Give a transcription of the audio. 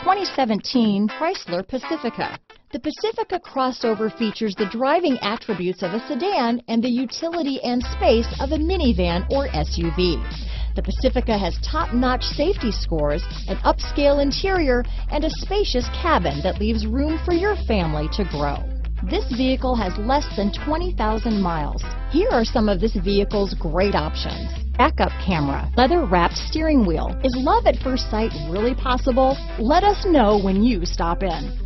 2017 Chrysler Pacifica. The Pacifica crossover features the driving attributes of a sedan and the utility and space of a minivan or SUV. The Pacifica has top-notch safety scores, an upscale interior, and a spacious cabin that leaves room for your family to grow. This vehicle has less than 20,000 miles. Here are some of this vehicle's great options: backup camera, leather-wrapped steering wheel. Is love at first sight really possible? Let us know when you stop in.